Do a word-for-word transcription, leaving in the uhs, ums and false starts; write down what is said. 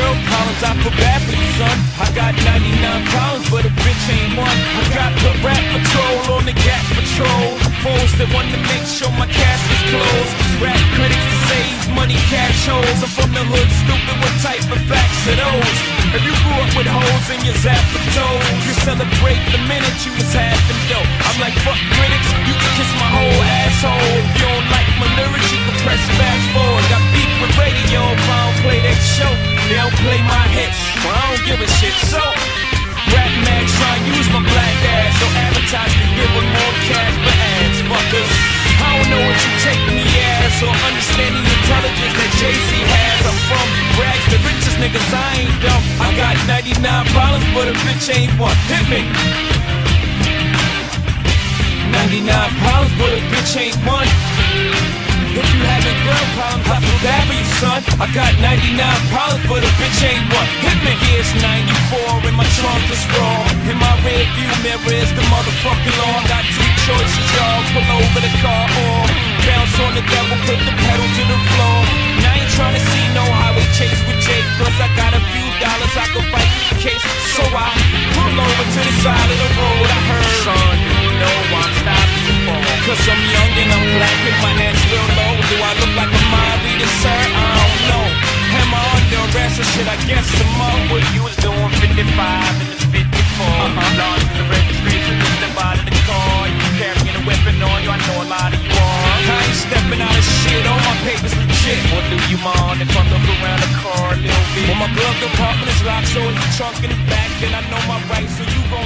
girl problems, I feel bad for you, son. I got ninety-nine problems, but a bitch ain't one. I got the rap patrol on the Gap Patrol. Foes that want to make sure my casket's closed. Rap critics to say he's money cash holes. I'm from the hood, stupid, what type of facts are those? If you grew up with holes in your zap for toes, you celebrate the minute you was having dope. I'm like, fuck critics, you can kiss my whole asshole. If you don't like my lyrics, you can press fast forward. Got beef with radio, if I don't play that show. They don't play my hits, well I don't give a shit. So, rap mags try and use my black ass, so advertise can give them more cash for ads, fuckers. I don't know what you take me as, or understand the intelligence that Jay-Z has. I'm from rags, the richest niggas, I ain't dumb. I got ninety-nine problems, but a bitch ain't one. Hit me. ninety-nine problems, but a bitch ain't one. If you having girl problems, I feel bad for you, son. I got ninety-nine problems, but a bitch ain't one. Hit me. Here's ninety-four, and my trunk is raw. In my rear view mirror is the motherfucking law. Got two choices, y'all. Pull over the car or bounce on the devil, put the pedal to the floor. And I ain't tryna see no highway chase with Jake, plus I got a few dollars I can fight the case. So I pull over to the side of the road. I heard, son, you know I'm stopping you for. Cause I'm young and I'm black and my hands real low. Do I look like a mind reader, sir? I don't know. Am I under arrest or shit? I guess some more. What you was doing fifty-five and it's fifty-four. Uh-huh. Lost the registration, just step out of the car. You carrying a weapon on you, I know a lot of you are. I ain't stepping out of shit, all my papers legit. What do you mind if I look around the car a little bit? Well, my glove compartment is locked, so it's the trunk in the back. And I know my rights, so you